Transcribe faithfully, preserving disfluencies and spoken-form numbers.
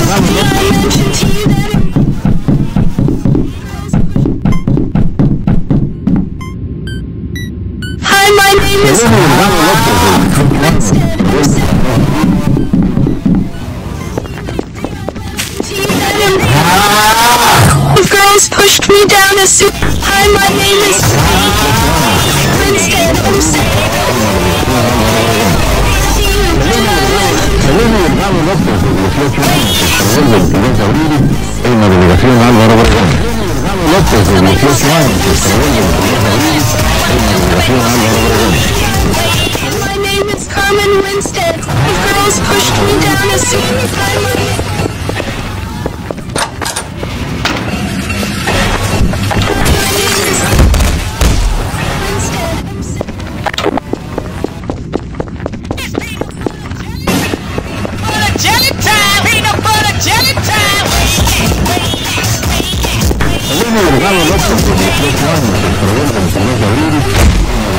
Hi, my name is If girls pushed me down a soup. Hi, my name is Instead I'm saying Selene Delgado López, de dieciocho años, se estrenó el veintidós de abril en la delegación Álvaro Obregón. Delgado López, de dieciocho años, se estrenó el veintidós de abril en la delegación Álvaro Obregón. My name is Carmen Winstead. If girls pushed me down a soup. Selene Delgado López, de dieciocho años, se estrenó el veintidós de abril